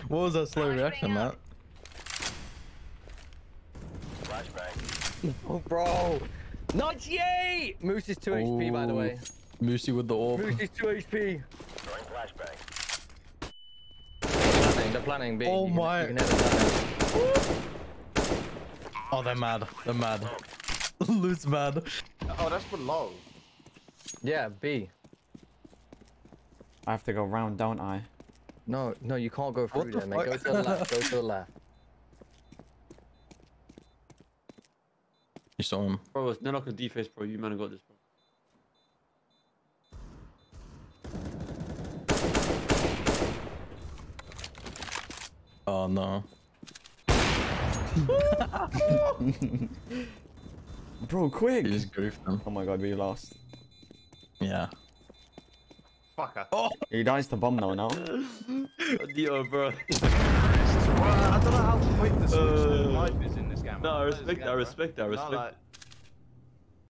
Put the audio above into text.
What was that slow reaction, Matt? Oh, bro. 98! Moose is 2 HP, by the way. Moosey with the orb. Moose is 2 HP. They're planning B. Oh my. You can never plan. Oh, they're mad. They're mad. Loot's mad. Oh, that's below. Yeah, B. I have to go round, don't I? No, you can't go through there, mate. Go to the left. Go to the left. You saw him. Bro, it's not like a deface, bro. You man have got this, bro. Oh no. Bro, quick! He just goofed them. Oh my god, we lost. Yeah. Fucker. Oh! He dies to bomb now, no? Dio, bro. Well, I don't know how quick the switch to life is in this game. No, I respect that. I respect that. I No, respect. like,